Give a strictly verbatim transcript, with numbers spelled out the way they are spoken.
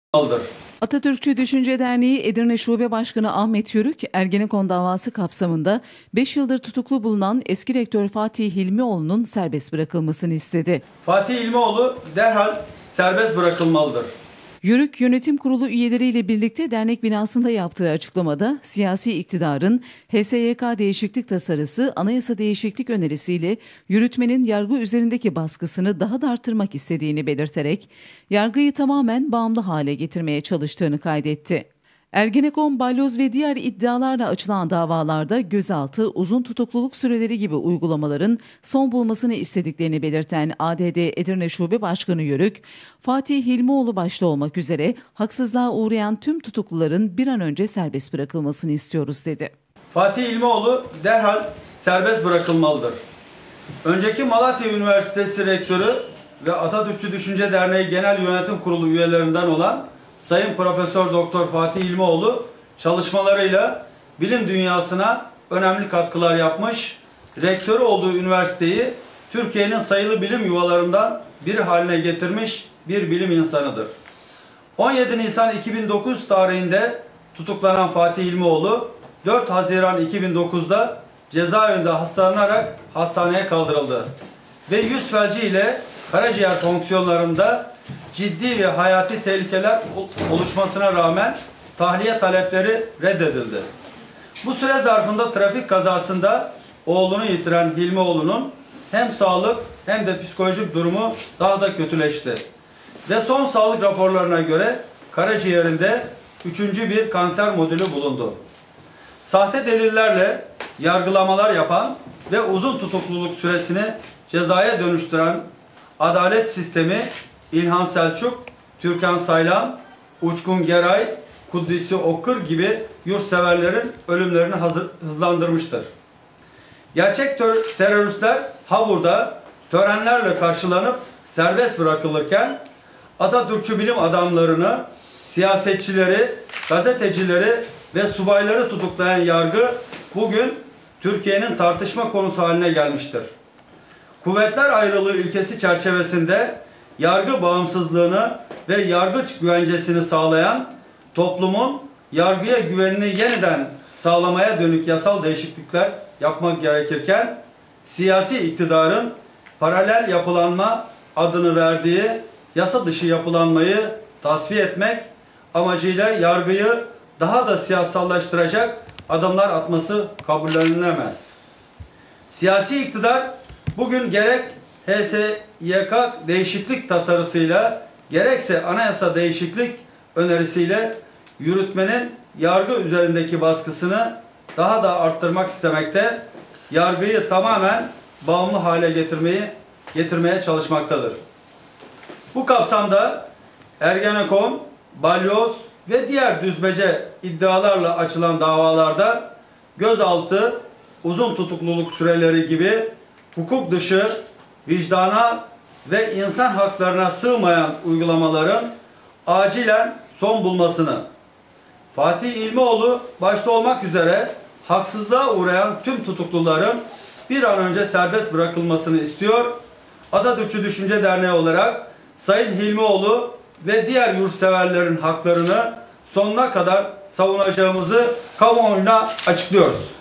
aldır. Atatürkçü Düşünce Derneği Edirne Şube Başkanı Ahmet Yörük, Ergenekon davası kapsamında beş yıldır tutuklu bulunan eski rektör Fatih Hilmioğlu'nun serbest bırakılmasını istedi. Fatih Hilmioğlu derhal serbest bırakılmalıdır. Yörük, yönetim kurulu üyeleriyle birlikte dernek binasında yaptığı açıklamada siyasi iktidarın H S Y K değişiklik tasarısı, anayasa değişiklik önerisiyle yürütmenin yargı üzerindeki baskısını daha da artırmak istediğini belirterek yargıyı tamamen bağımlı hale getirmeye çalıştığını kaydetti. Ergenekon, balyoz ve diğer iddialarla açılan davalarda gözaltı, uzun tutukluluk süreleri gibi uygulamaların son bulmasını istediklerini belirten A D D Edirne Şube Başkanı Yörük, Fatih Hilmioğlu başta olmak üzere haksızlığa uğrayan tüm tutukluların bir an önce serbest bırakılmasını istiyoruz dedi. Fatih Hilmioğlu derhal serbest bırakılmalıdır. Önceki Malatya Üniversitesi Rektörü ve Atatürkçü Düşünce Derneği Genel Yönetim Kurulu üyelerinden olan Sayın Profesör Doktor Fatih Hilmioğlu çalışmalarıyla bilim dünyasına önemli katkılar yapmış, rektörü olduğu üniversiteyi Türkiye'nin sayılı bilim yuvalarından biri haline getirmiş bir bilim insanıdır. on yedi Nisan iki bin dokuz tarihinde tutuklanan Fatih Hilmioğlu dört Haziran iki bin dokuz'da cezaevinde hastalanarak hastaneye kaldırıldı ve yüz felci ile karaciğer fonksiyonlarında ciddi ve hayati tehlikeler oluşmasına rağmen tahliye talepleri reddedildi. Bu süre zarfında trafik kazasında oğlunu yitiren Hilmioğlu'nun hem sağlık hem de psikolojik durumu daha da kötüleşti. Ve son sağlık raporlarına göre karaciğerinde üçüncü bir kanser modülü bulundu. Sahte delillerle yargılamalar yapan ve uzun tutukluluk süresini cezaya dönüştüren adalet sistemi İlhan Selçuk, Türkan Saylan, Uçkun Geray, Kuddisi Okkur gibi yurtseverlerin ölümlerini hazır, hızlandırmıştır. Gerçek teröristler Havur'da törenlerle karşılanıp serbest bırakılırken Atatürkçü bilim adamlarını, siyasetçileri, gazetecileri ve subayları tutuklayan yargı bugün Türkiye'nin tartışma konusu haline gelmiştir. Kuvvetler ayrılığı ilkesi çerçevesinde yargı bağımsızlığını ve yargıç güvencesini sağlayan toplumun yargıya güvenini yeniden sağlamaya dönük yasal değişiklikler yapmak gerekirken siyasi iktidarın paralel yapılanma adını verdiği yasa dışı yapılanmayı tasfiye etmek amacıyla yargıyı daha da siyasallaştıracak adımlar atması kabullenilemez. Siyasi iktidar bugün gerek H S Y K değişiklik tasarısıyla gerekse anayasa değişiklik önerisiyle yürütmenin yargı üzerindeki baskısını daha da arttırmak istemekte, yargıyı tamamen bağımlı hale getirmeyi getirmeye çalışmaktadır. Bu kapsamda Ergenekon, balyoz ve diğer düzmece iddialarla açılan davalarda gözaltı, uzun tutukluluk süreleri gibi hukuk dışı, vicdana ve insan haklarına sığmayan uygulamaların acilen son bulmasını, Fatih Hilmioğlu başta olmak üzere haksızlığa uğrayan tüm tutukluların bir an önce serbest bırakılmasını istiyor. Atatürkçü Düşünce Derneği olarak Sayın Hilmioğlu ve diğer yurtseverlerin haklarını sonuna kadar savunacağımızı kamuoyuna açıklıyoruz.